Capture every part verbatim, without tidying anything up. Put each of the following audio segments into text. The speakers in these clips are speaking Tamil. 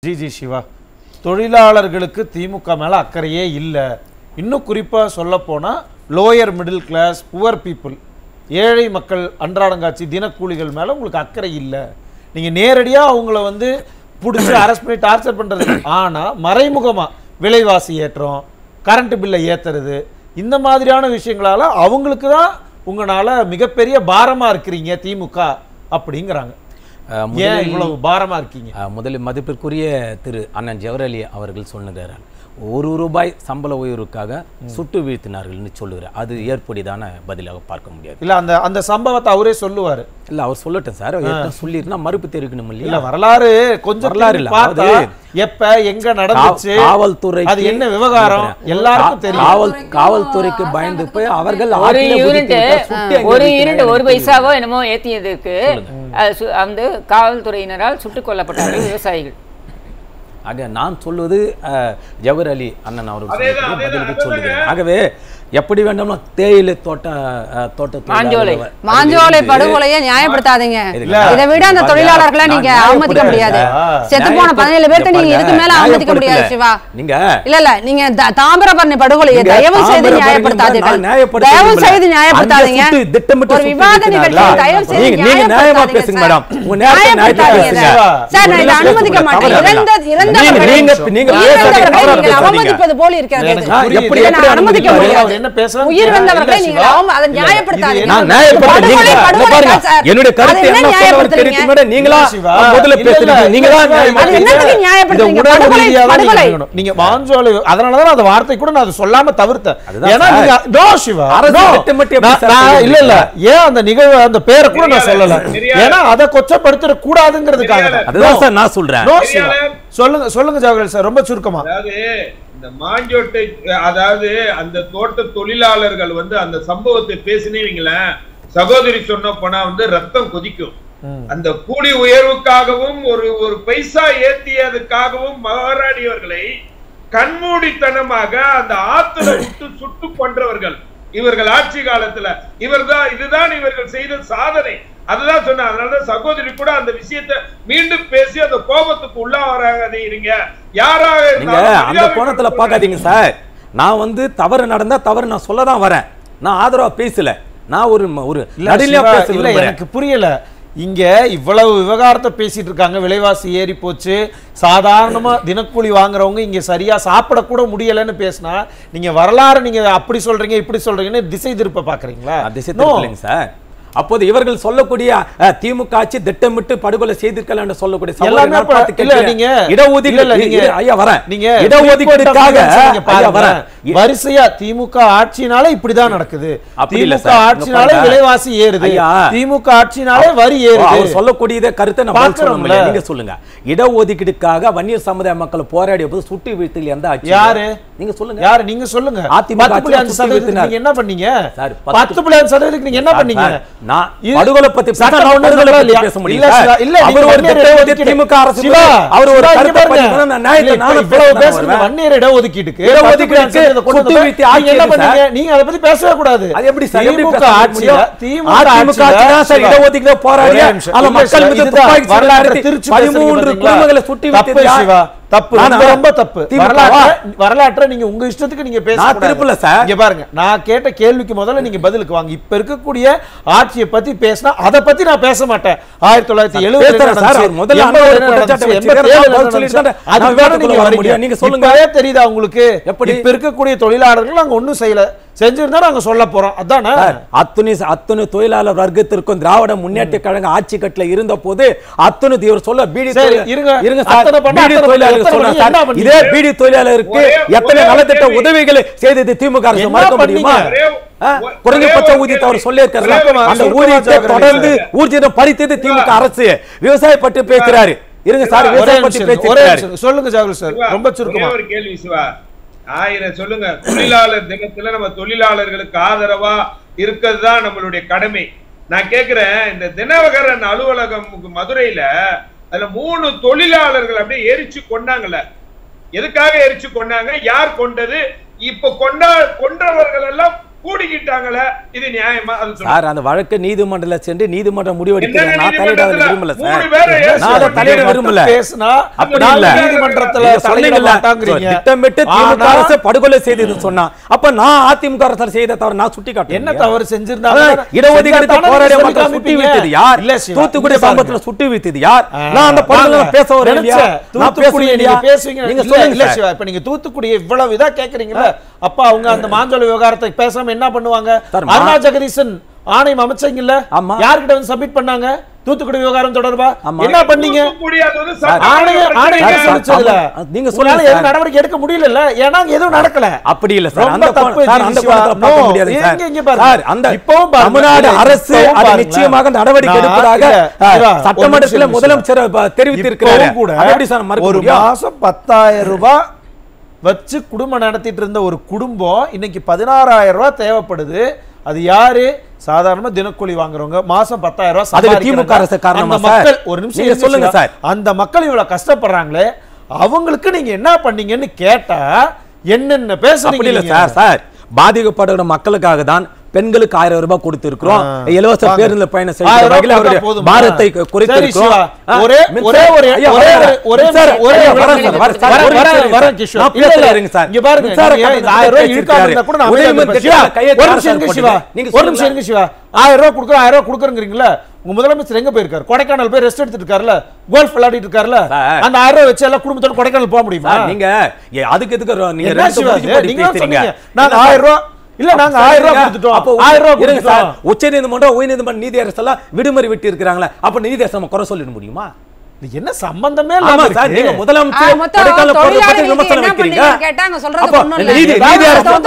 ஜி ஜி சிவா, தொழிலாளர்களுக்கு திமுக மேலே அக்கறையே இல்லை. இன்னும் குறிப்பாக சொல்லப்போனால் lower middle class, poor people, ஏழை மக்கள், அன்றாடங்காட்சி தினக்கூலிகள் மேலே உங்களுக்கு அக்கறை இல்லை. நீங்கள் நேரடியாக அவங்கள வந்து பிடிச்சி அரெஸ்ட் பண்ணி டார்ச்சர் பண்ணுறது. ஆனால் மறைமுகமாக விலைவாசி ஏற்றம், கரண்ட் பில்லை ஏற்றுறது, இந்த மாதிரியான விஷயங்களால் அவங்களுக்கு தான் உங்களால் மிகப்பெரிய பாரமாக இருக்கிறீங்க திமுக அப்படிங்கிறாங்க. ஏன் இவ்வளவு பாரமா இருக்கீங்க? முதலில் மதிப்பிற்குரிய திரு அண்ணன் ஜவஹர் அலி அவர்கள் சொன்னார், ஒரு ரூபாய் சம்பள உயர்வுக்காக சுட்டு வீழ்த்தினார்கள் சொல்லுகிறார். அது ஏற்புடையதான பதிலாக பார்க்க முடியாது. இல்ல அந்த அந்த சம்பவத்தை அவரே சொல்லுவாரு. இல்ல அவர் சொல்லட்டும் சார், சொல்லிருந்தா மறுப்பு தெரிவிக்கணும் இல்லையா? இல்ல வரலாறு கொஞ்சம் வரலாறு இல்ல, அது எப்ப எங்க நடந்துச்சு, காவல்துறை அது என்ன விவகாரம் எல்லாருக்கும் தெரியும். காவல் காவல்துறைக்கு பயந்து போய் அவர்கள் ஒரு யூனிட் ஒரு யூனிட் ஒரு பைசாவோ என்னமோ ஏத்தியதுக்கு அந்த காவல்துறையினரால் சுட்டுக் கொல்லப்பட்டார்கள் விவசாயிகள். ஆக நான் சொல்வது ஜவஹர் அலி அண்ணன் அவர்கள் பதிலுக்கு சொல்லுகிறேன். ஆகவே எப்படி வேண்டாம்னா தேயிலை தோட்ட தோட்டத்தோலை மாஞ்சோலை படுகொலையை நியாயப்படுத்தாதீங்க. இதை விட அந்த தொழிலாளர்களை நீங்க அவமதிக்க முடியாது. செத்து போன பதினேழு பேர்த்த நீங்க இதுக்கு மேல அவமதிக்க முடியாது சிவா. நீங்க இல்ல இல்ல நீங்க தாமிரபரணி படுகொலையை தயவு செய்து நியாயப்படுத்தாதீர்கள். தயவு செய்து நியாயப்படுத்தாதீங்க. ஒரு விவாத நிகழ்ச்சி தயவு செய்து நீங்க நியாயமா பேசுங்க மேடம். உங்க நேரத்தை நியாயமா பேசுங்க சார். நான் இதை அனுமதிக்க மாட்டேன். இறந்த இறந்தவர்களை நீங்க அவமதிப்பது போல இருக்கிறது. எப்படி நான் அனுமதிக்க முடியாது. என்ன பேசுறாங்க? உயிர் வந்தவர்களை நீங்க அதை நியாயப்படுத்தாதீங்க. நான் நியாயப்படுத்தல. என்னோட கருத்து என்ன சொல்றது தெரியுமா? நீங்களா முதல்ல பேசுறீங்க. நீங்க தான் என்னத்துக்கு நியாயப்படுத்துறீங்க? படுகொலை நீங்க மாஞ்சோலை, அதனால தான் அந்த வார்த்தை கூட நான் சொல்லாம தவிர்த்தேன். ஏன்னா நீங்க நோ சிவா, இல்ல இல்ல ஏன் அந்த நிகழ்வு அந்த பேரை கூட நான் சொல்லல. ஏன்னா அதை கொச்சப்படுத்த கூடாதுங்கிறதுக்காக அதுதான் சார் நான் சொல்றேன். சொல்லுங்க சொல்லுங்க ஜவஹர் சார், ரொம்ப சுருக்கமா. இந்த மாஞ்சோட்டை, அதாவது அந்த தோட்ட தொழிலாளர்கள் வந்து அந்த சம்பவத்தை பேசினீங்களேன், சகோதரி சொன்ன போனா வந்து ரத்தம் கொதிக்கும். அந்த கூலி உயர்வுக்காகவும் ஒரு ஒரு பைசா ஏத்தியதுக்காகவும் போராடியவர்களை கண்மூடித்தனமாக அந்த ஆத்துல விட்டு சுட்டு கொன்றவர்கள் இவர்கள் ஆட்சி காலத்துல. இவர்தான் இதுதான் இவர்கள் செய்த சாதனை. அதுதான் சொன்ன. அதனாலதான் சகோதரி கூட அந்த விஷயத்தை மீண்டும் பேசி அந்த கோபத்துக்கு உள்ளாவராதீங்க. யாராக அந்த கோணத்துல பாக்காதீங்க சார். நான் வந்து தவறு நடந்தா தவறு நான் சொல்லதான் வரேன். நான் ஆதரவா பேசல. நான் ஒரு ஒரு எனக்கு புரியல. இங்க இவ்வளவு விவகாரத்தை பேசிட்டு இருக்காங்க. விலைவாசி ஏறி போச்சு, சாதாரணமா தினக்கூலி வாங்குறவங்க இங்க சரியா சாப்பிட கூட முடியலன்னு பேசினா நீங்க வரலாறு நீங்க அப்படி சொல்றீங்க இப்படி சொல்றீங்கன்னு திசை திருப்ப பாக்குறீங்களா? திசை திருப்பலைங்க சார். அப்போது இவர்கள் சொல்லக்கூடிய திமுக ஆட்சி திட்டமிட்டு படுகொலை செய்திருக்கலாம் என்று சொல்லக்கூடிய வரிசையா திமுக ஆட்சினாலே இப்படிதான் நடக்குது. திமுக ஆட்சினாலே விலைவாசி ஏறுது, திமுக ஆட்சினாலே வரி ஏறுது. சொல்லக்கூடிய கருத்தை நான் சொல்ல, நீங்க சொல்லுங்க. இடஒதுக்கீடுக்காக வன்னியர் சமுதாய மக்கள் போராடிய போது சுட்டி வீழ்த்தில் எந்த ஆட்சி? யாரு? நீங்க சொல்லுங்க. யாரு? நீங்க சொல்லுங்க. அதிமுக நீங்க என்ன பண்ணீங்க? பத்து புள்ளி அஞ்சு சதவீதத்துக்கு நீங்க என்ன பண்ணீங்க? நான் படுகொலை பத்தி பேச முடியல. இல்ல அவர் ஒரு திமுக அரசு அவர் ஒரு கருத்தை பண்ணி நான் நியாயத்தை நான் இவ்வளவு பேசுறேன். வன்னியர் இட ஒதுக்கீடுக்கு இட ஒதுக்கீடுக்கு கொண்டு வந்து ஆட்சி என்ன பண்ணீங்க? நீங்க அத பத்தி பேசவே கூடாது. அது எப்படி சார்? திமுக ஆட்சி திமுக ஆட்சி தான் சார் இட ஒதுக்கீடு போராடிய அந்த மக்கள் மீது துப்பாக்கி வரலாறு திருச்சி பதிமூன்று குடும்பங்களை சுட்டி விட்டது சிவா. தப்பு, ரொம்ப தப்பு. வரலாற்றை நீங்க உங்க இஷ்டத்துக்கு நீங்க பேச. இங்க பாருங்க, நான் கேட்ட கேள்விக்கு முதல்ல நீங்க பதிலுக்கு வாங்க. இப்ப இருக்கக்கூடிய ஆட்சியை பத்தி பேசினா அதை பத்தி நான் பேச மாட்டேன். ஆயிரத்தி தொள்ளாயிரத்தி எழுபது தெரியுதா உங்களுக்கு? இப்ப இருக்கக்கூடிய தொழிலாளர்கள் நாங்க ஒண்ணும் செய்யல, செஞ்சிருந்தா நாங்க சொல்ல போறோம். அதானே அத்துணை அத்துணை தொழிலாளர் வர்க்கத்திற்கும் திராவிட முன்னேற்ற கழக ஆட்சி கட்டல இருந்த போது அத்துணை இவர் சொல்ல பீடி இருங்க இருங்க இதே பீடி தொழிலாளருக்கு எத்தனை நலத்திட்ட உதவிகளை செய்தது திமுக அரசு மறக்க முடியுமா? குறைந்தபட்ச ஊதியத்தை அவர் சொல்லியிருக்காரு. அந்த ஊதியத்தை தொடர்ந்து ஊர்ஜிதம் பறித்தது திமுக அரசு. விவசாய பற்றி பேசுறாரு. இருங்க சார், விவசாய பற்றி பேசுறாரு. சொல்லுங்க ஜவஹர் சார், ரொம்ப சுருக்கமா ஒரு கேள்வி சிவா. ஆயிரம் சொல்லுங்க. தொழிலாளர் தினத்துல நம்ம தொழிலாளர்களுக்கு ஆதரவா இருக்கிறது தான் நம்மளுடைய கடமை. நான் கேக்குறேன், இந்த தினகரன் அலுவலகம் மதுரையில அதுல மூணு தொழிலாளர்கள் அப்படியே எரிச்சு கொண்டாங்கல்ல, எதுக்காக எரிச்சு கொண்டாங்க? யார் கொண்டது? இப்ப கொண்டா கொன்றவர்கள் எல்லாம் கூடிக்கிட்டாங்களே, இது நியாயமா? அது சார் அந்த வழக்கு நீதிமன்றத்துல சென்று நீதிமன்றம் முடிவெடுக்கிறது. என்ன நான் தலையிட விரும்பல சார். மூணு பேரை ஏன் நான் அதை தலையிட விரும்பல. பேசினா அப்படி இல்ல. நீதிமன்றத்துல தலையிட மாட்டாங்கறீங்க. திட்டமிட்டு திமுக அரசு படுகொலை செய்தது சொன்னா அப்ப நான் அதிமுக அரசு செய்த தவறு நான் சுட்டி காட்டுறேன். என்ன தவறு செஞ்சிருந்தாங்க? இடஒதுக்கீடு போராடிய மக்கள் சுட்டி வைத்தது யார்? தூத்துக்குடி சம்பவத்துல சுட்டி வைத்தது யார்? நான் அந்த படுகொலை பேச வரேன் இல்லையா? நான் தூத்துக்குடி பேசுறேன் நீங்க பேசுவீங்க. நீங்க இல்ல சொல்லுங்க இல்ல சிவா, இப்ப நீங்க தூத்துக்குடி இவ்வளவு இதா கேக்குறீங்கல, அப்ப அவங்க அந்த மாஞ்சோலை விவகாரத்தை பேசாம என்ன பண்ணுவாங்க? அருணா ஜெகதீசன் ஆணையம் அமைச்சீங்கல்ல, யார்கிட்ட வந்து சப்மிட் பண்ணாங்க தூத்துக்குடி விவகாரம் தொடர்பா? என்ன பண்ணீங்க? ஆணையம் ஆணையம் சொல்லுச்சதுல நீங்க சொன்னால எதுவும் நடவடிக்கை எடுக்க முடியல, ஏன்னா எதுவும் நடக்கல. அப்படி இல்ல சார். அந்த தப்பு சார் அந்த கோணத்துல பார்க்க முடியாது சார். இங்க பாருங்க சார் அந்த இப்போ தமிழ்நாடு அரசு அது நிச்சயமாக நடவடிக்கை எடுப்பதாக சட்டமன்றத்தில் முதலமைச்சர் தெரிவித்திருக்கிறார். அது எப்படி சார் மறுக்க ஒரு முடியும்? மாசம் பத்தாயிரம் ரூபாய் வச்சு குடும்பம் நடத்திட்டு இருந்த ஒரு குடும்பம் இன்னைக்கு பதினாறாயிரம் ரூபாய் தேவைப்படுது. அது யாரு? சாதாரணமா தினக்கூலி வாங்குறவங்க மாசம் பத்தாயிரம் ரூபாய். அதுக்கு திமுக அரசு காரணமா சார்? மக்கள் ஒரு நிமிஷம் சொல்லுங்க சார். அந்த மக்கள் இவ்வளவு கஷ்டப்படுறாங்களே, அவங்களுக்கு நீங்க என்ன பண்ணீங்கன்னு கேட்டா என்னென்ன பேசுறீங்க? இல்ல சார். சார் பாதிக்கப்படுற மக்களுக்காக தான் பெண்களுக்கு ஆயிரம் ரூபாய் கொடுத்திருக்கிறோம். இலவச பேருந்து பயணம் செய்கிற வகையில் அவருடைய பாரத்தை குறைத்திருக்கிறோம். ஒரே ஒரே ஒரே ஒரே ஒரே சார் ஒரே வர கிஷோர் இல்ல இருங்க சார். இங்க பாருங்க, இந்த ஆயிரம் ரூபாய் இழுக்காம இருந்தா கூட நான் ஒரு நிமிஷம் இருங்க சிவா, நீங்க ஒரு நிமிஷம் இருங்க சிவா. ஆயிரம் ரூபாய் கொடுக்குறோம் ஆயிரம் ரூபாய் கொடுக்குறீங்களா? உங்க முதலமைச்சர் எங்க போயிருக்காரு? கொடைக்கானல் போய் ரெஸ்ட் எடுத்துட்டு இருக்காருல்ல, கோல்ஃப் விளையாடிட்டு இருக்காருல்ல. அந்த ஆயிரம் ரூபாய் வச்சு எல்லாம் குடும்பத்தோட கொடைக்கானல் போக முடியுமா? நீங்க அதுக்கு எதுக்கு நீங்க நாங்க ஆயிரம் ரூபாய் இல்ல நாங்க ஆயிரம் ரூபாய் கொடுத்துட்டோம். அப்ப ஆயிரம் ரூபாய் கொடுத்துட்டோம். உச்ச நீதிமன்றம் உயர் நீதிமன்ற நீதி அரசு எல்லாம் விடுமுறை விட்டு இருக்காங்களா? அப்ப நீதி அரசு குறை சொல்லிட முடியுமா? என்ன சம்பந்தமே இல்லாம சார் நீங்க முதலமைச்சர் கொடைக்கானல் போறத பத்தி விமர்சனம் வைக்கிறீங்க. கேட்டாங்க சொல்றது ஒண்ணும் இல்ல. நீதி நீதி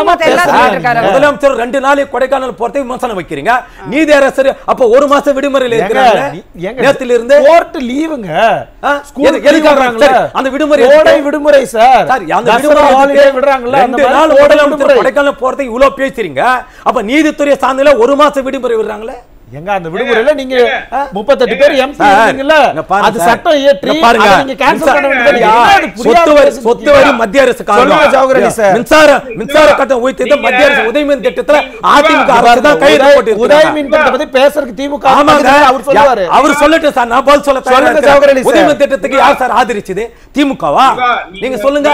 அரசு முதலமைச்சர் ரெண்டு நாள் கொடைக்கானல் போறதை விமர்சனம் வைக்கிறீங்க. நீதி அரசு அப்ப ஒரு மாசம் விடுமுறையில இருக்காங்க. நேத்துல இருந்து கோர்ட் லீவுங்க. ஸ்கூல் எதுக்காகறாங்க? அந்த விடுமுறை கோடை விடுமுறை சார். அந்த விடுமுறை ஹாலிடே விடுறாங்கல. ரெண்டு நாள் முதலமைச்சர் கொடைக்கானல் போறதை இவ்ளோ பேசுறீங்க. அப்ப நீதித்துறை சார்ந்தல ஒரு மாசம் விடுமுறை விடுறாங்களே. எங்க அந்த விடுமுறையில நீங்க முப்பத்தெட்டு பேர் எம்பி இருக்கீங்கல்ல, அது சட்டம் இயற்றி பாருங்க. நீங்க கேன்சல் பண்ண வேண்டியது சொத்து வரி சொத்து வரி மத்திய அரசு காரணம். மின்சார மின்சார கட்டணம் உயர்த்தி மத்திய அரசு உதயமின் திட்டத்துல அதிமுக அரசு தான் கைது போட்டு இருக்கு. உதயமின் திட்டத்தை பத்தி பேசறதுக்கு திமுக அவர் சொல்றாரு. அவர் சொல்லட்டும் சார், நான் பதில் சொல்ல தயாரா. உதயமின் திட்டத்துக்கு யார் சார் ஆதரிச்சது? திமுகவா? நீங்க சொல்லுங்க.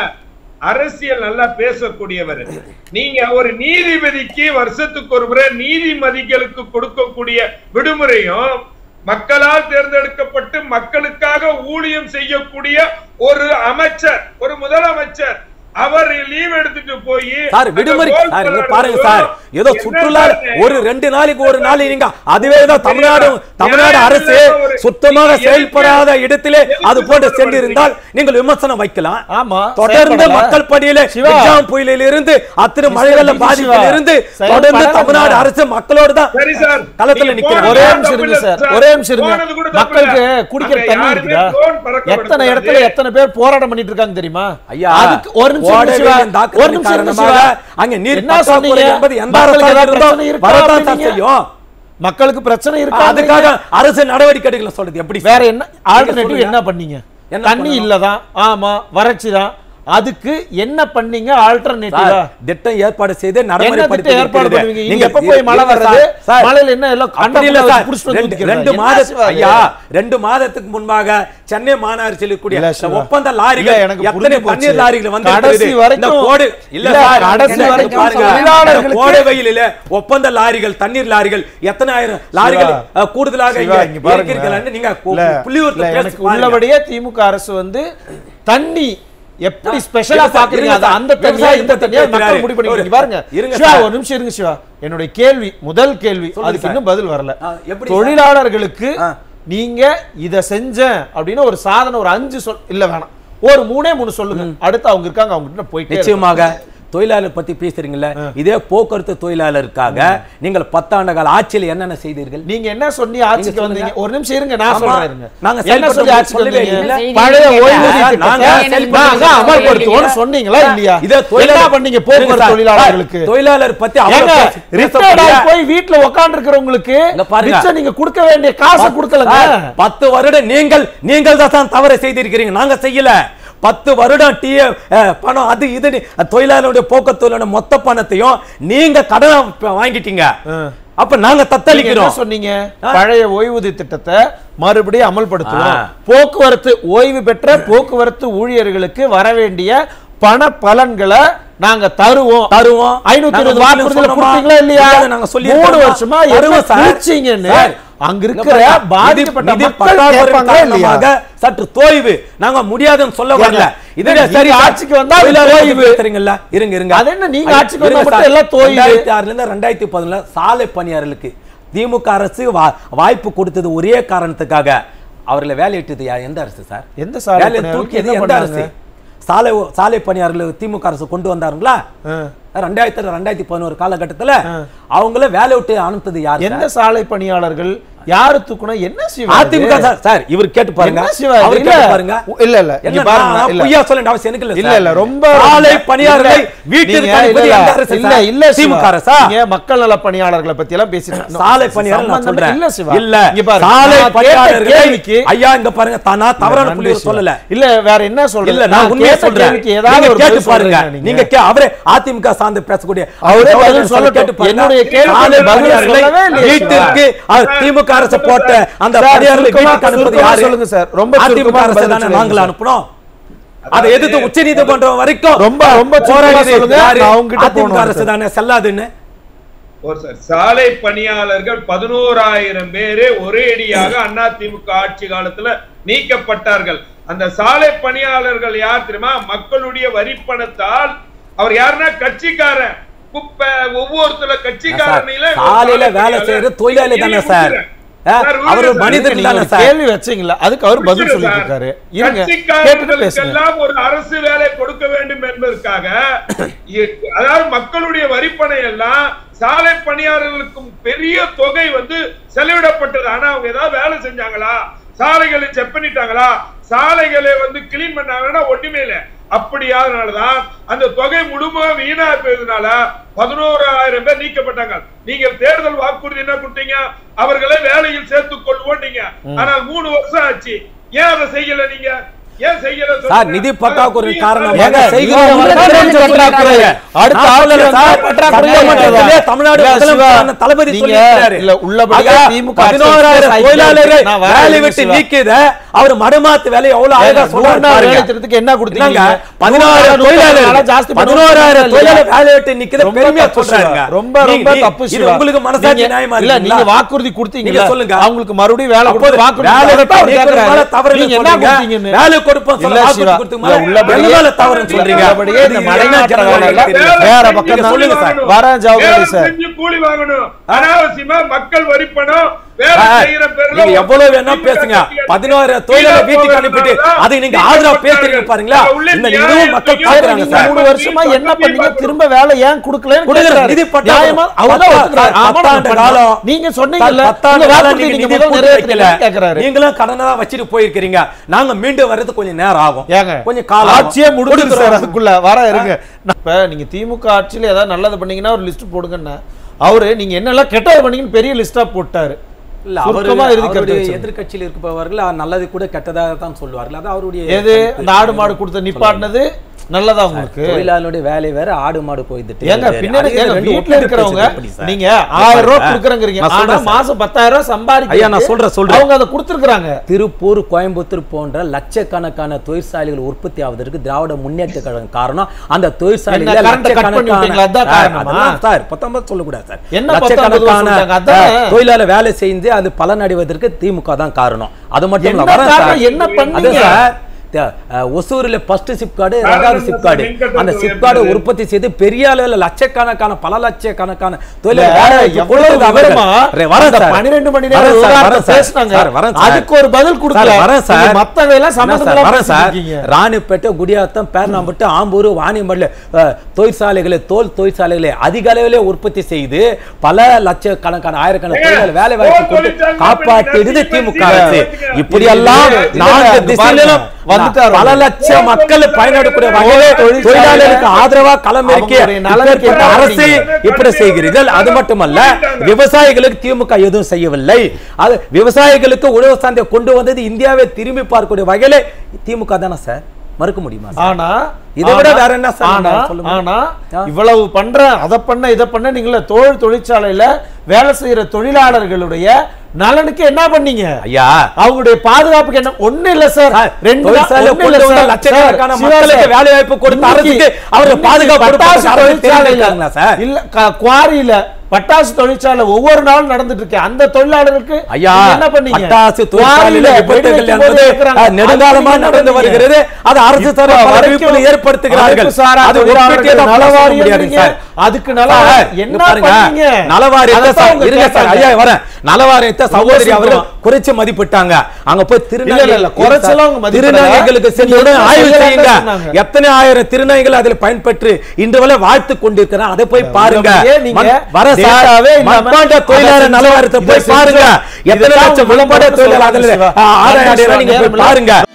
அரசியல் நல்லா பேசக்கூடியவர் நீங்க. ஒரு நீதிபதிக்கு வருஷத்துக்கு ஒரு முறை நீதிபதிகளுக்கு கொடுக்கக்கூடிய விடுமுறையும் மக்களால் தேர்ந்தெடுக்கப்பட்டு மக்களுக்காக ஊழியம் செய்யக்கூடிய ஒரு அமைச்சர், ஒரு முதலமைச்சர் அவர் லீவ் எடுத்துட்டு போய் சார் விடுமுறை சார் இங்க பாருங்க சார், ஏதோ சுற்றுலா ஒரு ரெண்டு நாளைக்கு ஒரு நாள் நீங்க அதுவே தான் தமிழ்நாடு தமிழ்நாடு அரசு சுத்தமாக செயல்படாத இடத்திலே அது போன்று சென்றிருந்தால் நீங்கள் விமர்சனம் வைக்கலாம். ஆமா, தொடர்ந்து மக்கள் பணியில எக்ஸாம் புயலில் இருந்து அத்தனை மழை வெள்ள பாதிப்பில் இருந்து தொடர்ந்து தமிழ்நாடு அரசு மக்களோடு தான் களத்துல நிக்கிறாங்க. ஒரே நிமிஷம் இருங்க சார், ஒரே நிமிஷம் இருங்க. மக்களுக்கு குடிக்கிற தண்ணி இருக்குதா? எத்தனை இடத்துல எத்தனை பேர் போராட்டம் பண்ணிட்டு இருக்காங்க தெரியுமா? ஐயா அதுக்கு ஒரு மக்களுக்கு பிரச்சனை இருக்கு, அதுக்காக அரசு நடவடிக்கை எடுக்கல சொல்றது எப்படி? வேற என்ன ஆல்டர்னேட்டிவ் என்ன பண்ணீங்க? தண்ணி இல்லதான், ஆமா வறட்சிதான், அதுக்கு என்ன பண்ணீங்க? ஆல்டர்னேட்டிவா திட்டம் ஏற்பாடு செய்து நடைமுறைப்படுத்தி ஏற்பாடு பண்ணுவீங்க. நீங்க எப்ப போய் மழை வருது, மழையில என்ன எல்லாம் கண்டல புடிச்சிட்டு ரெண்டு மாதத்துக்கு ஐயா ரெண்டு மாதத்துக்கு முன்பாக சென்னை மாநகராட்சியில் கூடிய ஒப்பந்த லாரிகள் எத்தனை பன்னீர் லாரிகள் வந்து கடைசி வரைக்கும் கோடு இல்ல சார், கடைசி வரைக்கும் தொழிலாளர்களுக்கு கோடை வெயிலிலே ஒப்பந்த லாரிகள் தண்ணீர் லாரிகள் எத்தனை ஆயிரம் லாரிகள் கூடுதலாக இங்க இருக்கிறீங்கன்னு நீங்க புள்ளியூர்ல எனக்கு உள்ளபடியே திமுக அரசு வந்து தண்ணி எப்படி ஸ்பெஷலா பாக்குறீங்க? அந்த தண்ணியா இந்த தண்ணியா மக்கள் முடிவு பண்ணிக்கிறீங்க பாருங்க. சிவா ஒரு நிமிஷம் இருங்க சிவா, என்னுடைய கேள்வி முதல் கேள்வி, அதுக்கு இன்னும் பதில் வரல. தொழிலாளர்களுக்கு நீங்க இத செஞ்ச அப்படின்னு ஒரு சாதனை ஒரு அஞ்சு சொல் இல்ல வேணாம், ஒரு மூணே மூணு சொல்லுங்க. அடுத்து அவங்க இருக்காங்க, அவங்க கிட்ட போயிட்டு நிச்சயமாக தொழிலாளர் பத்தி பேசுறீங்கல்ல, இதே போக்குவரத்து தொழிலாளருக்காக நீங்கள் பத்தாண்டு கால ஆட்சியில் என்னென்ன செய்தீர்கள்? நீங்க என்ன சொன்னீங்க ஆட்சிக்கு வந்தீங்க? ஒரு நிமிஷம் இருங்க, நான் சொல்றேன். நாங்க என்ன சொல்லி ஆட்சிக்கு வந்தீங்க? பழைய ஓய்வூதிய நாங்க அமல்படுத்துவோம்னு சொன்னீங்களா இல்லையா? இத என்ன பண்ணீங்க போக்குவரத்து தொழிலாளர்களுக்கு? தொழிலாளர் பத்தி அவங்க ரிட்டையர்ட் ஆகி போய் வீட்ல உட்கார்ந்து இருக்கிறவங்களுக்கு மிச்சம் நீங்க கொடுக்க வேண்டிய காசு கொடுக்கலங்க. பத்து வருடம் நீங்கள் நீங்கள் தான் தவறு செய்திருக்கிறீங்க, நாங்க செய்யல. பத்து வருடம் டி பணம் அது இது தொழிலாளருடைய போக்குவரத்து தொழிலாளர் மொத்த பணத்தையும் நீங்க கடன் வாங்கிட்டீங்க. அப்ப நாங்க தத்தளிக்கிறோம் சொன்னீங்க. பழைய ஓய்வூதிய திட்டத்தை மறுபடியும் அமல்படுத்துவோம். போக்குவரத்து ஓய்வு பெற்ற போக்குவரத்து ஊழியர்களுக்கு வர வேண்டிய பண பலன்களை நாங்க தருவோம் தருவோம் ஐநூத்தி இருபது வாக்குறுதிகளை கொடுத்தீங்களா இல்லையா? நாங்க சொல்லி மூணு வருஷமா எருவீங்கன்னு அங்க இருக்கிற பாதிக்கப்பட்ட மக்கள் கேட்பாங்க இல்லையா? சற்று தோய்வு நாங்க முடியாதுன்னு சொல்ல வரல. இதுல சரி ஆட்சிக்கு வந்தா தோய்வு தெரியுங்களா? இருங்க இருங்க அது என்ன நீங்க ஆட்சிக்கு வந்தா மட்டும் எல்லாம் தோய்வு. ரெண்டாயிரத்தி ஆறுல இருந்து ரெண்டாயிரத்தி பதினொன்றுல சாலை பணியாளர்களுக்கு திமுக அரசு வாய்ப்பு கொடுத்தது ஒரே காரணத்துக்காக அவர்களை வேலையிட்டது எந்த அரசு சார்? எந்த சாலை தூக்கியது எந்த அரசு? சாலை சாலை பணியாளர்கள் திமுக அரசு கொண்டு வந்தாருங்களா? ரெண்டாயிரத்தி ரெண்டாயிரத்தி பதினோரு காலகட்டத்துல அவங்கள வேலை விட்டு அனுப்பிச்சது யார்? எந்த சாலை பணியாளர்கள் யாரு தூக்குனா? என்ன சிவா அதிமுக சார் இவர் கேட்டு பாருங்க. அவர் கேட்டு பாருங்க. இல்ல இல்ல இங்க பாருங்க. பொய்யா சொல்ல வேண்டிய அவசியம் எனக்கு இல்ல இல்ல ரொம்ப சாலை பணியாளர்களை வீட்டுக்கு அனுப்புறது எந்த அரசு? இல்ல இல்ல திமுக அரசா? நீங்க மக்கள் நல பணியாளர்களை பத்தி எல்லாம் பேசிட்டு சாலை பணியாளர் நான் சொல்றேன். இல்ல சிவா இல்ல இங்க பாருங்க. சாலை பணியாளர்களுக்கு ஐயா இங்க பாருங்க தானா தவறான புள்ளி சொல்லல. இல்ல வேற என்ன சொல்றீங்க? இல்ல நான் உண்மையை சொல்றேன். ஏதாவது கேட்டு பாருங்க. நீங்க அவரே அதிமுக சார்ந்து பேசக்கூடிய அவரே பதில் சொல்ல கேட்டு பாருங்க. என்னுடைய கேள்விக்கு பதில் சொல்லவே இல்ல. வீட்டுக்கு திமுக அரசு போட்ட அந்த பணியாளர்களை வீட்டுக்கு அனுப்புறது யாரு? சொல்லுங்க சார். ரொம்ப அதிமுக அரசு தானே நாங்கள அனுப்புறோம். அதை எதிர்த்து உச்ச நீதிமன்றம் வரைக்கும் ரொம்ப ரொம்ப போராடி சொல்லுங்க. அவங்க கிட்ட அதிமுக அரசு தானே செல்லாதுன்னு. ஒரு சார் சாலை பணியாளர்கள் பதினோராயிரம் பேரே ஒரே அடியாக அதிமுக ஆட்சி காலத்துல நீக்கப்பட்டார்கள். அந்த சாலை பணியாளர்கள் யார் தெரியுமா? மக்களுடைய வரிப்பணத்தால் அவர் யாருன்னா கட்சிக்காரன் குப்பை ஒவ்வொருத்தர கட்சிக்காரனில சாலையில வேலை செய்யற தொழிலாளி தானே சார்? அவர் மனிதன் தானே சார்? கேள்வி வச்சீங்களா? அதுக்கு அவர் பதில் சொல்லிட்டு இருக்காரு. இருங்க கேட்டுட்டு பேசுங்க. எல்லாம் ஒரு அரசு வேலை கொடுக்க வேண்டும் என்பதற்காக அதாவது மக்களுடைய வரிப்பணம் எல்லாம் சாலை பணியாளர்களுக்கும் பெரிய தொகை வந்து செலவிடப்பட்டது. ஆனா அவங்க ஏதாவது வேலை செஞ்சாங்களா? சாலைகளை செக் பண்ணிட்டாங்களா? சாலைகளை வந்து கிளீன் பண்ணாங்கன்னா ஒண்ணுமே இல்லை. அப்படியாதனாலதான் அந்த தொகை முழுமையாக வீணா போயதுனால பதினோராயிரம் பேர் நீக்கப்பட்டாங்க. நீங்க தேர்தல் வாக்குறுதி என்ன கொடுத்தீங்க? அவர்களை வேலையில் சேர்த்துக் கொள்வோம் நீங்க. ஆனால் மூணு வருஷம் ஆச்சு. ஏன் அதை செய்யல? நீங்க ஏன் செய்யல? சார் நிதி பற்றாக்குறை காரணமாக தமிழ்நாடு தளபதி தொழிலாளர்கள் வேலை விட்டு நீக்கியத அவர் மறுமாத்து வேலை எவ்வளவு அழகா சொல்றாரு. என்ன கொடுத்தீங்க? பதினாறாயிரம் தொழிலாளர்கள் பதினோராயிரம் தொழிலாளர் வேலை விட்டு நிக்கிற பெருமையா சொல்றாங்க. ரொம்ப ரொம்ப தப்பு. உங்களுக்கு மனசாட்சி நியாயமா இல்ல? நீங்க வாக்குறுதி கொடுத்தீங்க சொல்லுங்க. அவங்களுக்கு மறுபடியும் வேலை கொடுத்து வாக்குறுதி தவறு என்ன கொடுத்தீங்க? வேலை கொடுப்போம் சொல்ல வாக்குறுதி கொடுத்தீங்க. உள்ளபடியே தவறு சொல்றீங்க. உள்ளபடியே இந்த மலைநாட்டு வேற பக்கம் சொல்லுங்க சார். வர ஜவாபி சார். கூலி வாங்கணும். அனாவசியமா மக்கள் வரிப்பணம் நீங்க எவ்வளவு வேணா பேசுங்க. பதினோரு தொழிலாளர் வீட்டுக்கு அனுப்பிட்டு அதை நீங்க ஆதரவா பேசுறீங்க பாருங்களா? இந்த இதுவும் மக்கள் பாக்குறாங்க சார். மூணு வருஷமா என்ன பண்ணீங்க? திரும்ப வேலை ஏன் கொடுக்கலன்னு நிதி பத்தாண்டு காலம் நீங்க சொன்னீங்கல்ல, பத்தாண்டு காலம் நீங்க நிதி நிறைவேற்றல கேக்குறாரு. நீங்களும் கடனை தான் வச்சிட்டு போயிருக்கீங்க. நாங்க மீண்டும் வர்றது கொஞ்சம் நேரம் ஆகும். ஏங்க கொஞ்சம் காலம் ஆட்சியே முடிஞ்சிரும் சார். அதுக்குள்ள வர இருங்க. இப்ப நீங்க திமுக ஆட்சியில ஏதாவது நல்லது பண்ணீங்கன்னா ஒரு லிஸ்ட் போடுங்கன்னா அவரு நீங்க என்னெல்லாம் கெட்டது பண்ணீங்கன்னு பெரிய லிஸ்டா போட்டாரு. இல்ல அவரு எதிர்கட்சியில் இருப்பவர்கள் நல்லது கூட கெட்டதாக தான் சொல்லுவார்கள். அது அவருடைய எது ஆடு மாடு கொடுத்த நிப்பாட்டினது நல்லதா உங்களுக்கு? தொழிலாளருடைய வேலை வேற, ஆடு மாடு போயிட்டு ஏங்க பின்னாடி வீட்டுல இருக்கிறவங்க நீங்க ஆயிரம் ரூபாய் கொடுக்குறீங்க, ஆனா மாசம் பத்தாயிரம் ரூபாய் சம்பாதிக்க ஐயா நான் சொல்றேன் சொல்றேன் அவங்க அதை கொடுத்துருக்காங்க. திருப்பூர், கோயம்புத்தூர் போன்ற லட்சக்கணக்கான தொழிற்சாலைகள் உற்பத்தி ஆவதற்கு திராவிட முன்னேற்ற கழகம் காரணம். அந்த தொழிற்சாலைகள் சார் பத்தொன்பது சொல்லக்கூடாது சார். லட்சக்கணக்கான தொழிலாளர் வேலை செய்து அது பலன் அடைவதற்கு திமுக தான் காரணம். அது மட்டும் இல்ல என்ன பண்ணீங்க? ஒசூரில் ஃபர்ஸ்ட் சிப்கார்டு, ரெண்டாவது சிப்கார்டு, அந்த சிப்கார்டு உற்பத்தி செய்து பெரிய அளவில் லட்சக்கணக்கான பல லட்சக்கணக்கான பன்னிரண்டு மணி நேரம் பேசினாங்க. அதுக்கு ஒரு பதில் கொடுக்கல. மத்தவையெல்லாம் சம்பந்தம் ராணிப்பேட்டை, குடியாத்தம், பேர்ணாம்பட்டு, ஆம்பூர், வாணியம்பள்ளி தொழிற்சாலைகளை தோல் தொழிற்சாலைகளை அதிக அளவிலே உற்பத்தி செய்து பல லட்சக்கணக்கான ஆயிரக்கணக்கான தொழிலாளர் வேலை வாய்ப்பு கொடுத்து காப்பாற்றியது திமுக அரசு. இப்படியெல்லாம் நான்கு திசையிலும் பல லட்சம் மக்கள் பயனடக்கூடிய வகையில் தொழிலாளர்களுக்கு ஆதரவா களமிறக்கிய அரசு இப்படி செய்கிறீர்கள். அது மட்டுமல்ல, விவசாயிகளுக்கு திமுக எதுவும் செய்யவில்லை. அது விவசாயிகளுக்கு உழவு சந்தை கொண்டு வந்தது இந்தியாவை திரும்பி பார்க்கக்கூடிய வகையில திமுக தானே சார்? மறுக்க முடியுமா? ஆனா இதை விட வேற என்ன ஆனா ஆனா இவ்வளவு பண்ற அதை பண்ண இதை பண்ண நீங்கள தோல் தொழிற்சாலையில வேலை செய்யற தொழிலாளர்களுடைய நலனுக்கு என்ன பண்ணீங்க ஐயா? அவங்களுடைய பாதுகாப்புக்கு என்ன? ஒண்ணு இல்ல சார், ரெண்டு லட்சக்கணக்கான மக்களுக்கு வேலை வாய்ப்பு கொடுத்த அரசுக்கு அவர் பாதுகாப்பு இல்ல. குவாரியில பட்டாசு தொழிற்சாலை ஒவ்வொரு நாளும் நடந்துட்டு இருக்கு. அந்த தொழிலாளர்களுக்கு ஐயா என்ன பண்ணீங்க? பட்டாசு தொழிற்சாலையில விபத்துகள் என்பது நெடுங்காலமா நடந்து வருகிறது. அது அரசு தரப்பு அறிவிப்புகளை ஏற்படுத்துகிறார்கள். அது ஒப்பிட்டே நலவாரி முடியாது சார். அதுக்கு நலவாரி என்ன பண்ணீங்க? நலவாரியத்தை இருங்க சார், ஐயா வரேன். நலவாரியத்தை சகோதரி அவர்கள் குறைச்சு மதிப்பிட்டாங்க. அங்க போய் திருநங்கைகளுக்கு சென்று ஆய்வு செய்யுங்க. எத்தனை ஆயிரம் திருநங்கைகள் அதில் பயன்பெற்று இன்று வரை வாழ்த்து கொண்டிருக்கிறார். அதை போய் பாருங்க. வர தொழிலாளர் நலவாரியத்தை போய் பாருங்க. எத்தனை லட்சம் விளம்பர தொழிலாளர்கள் ஆதாயம் நீங்க போய் பாருங்க.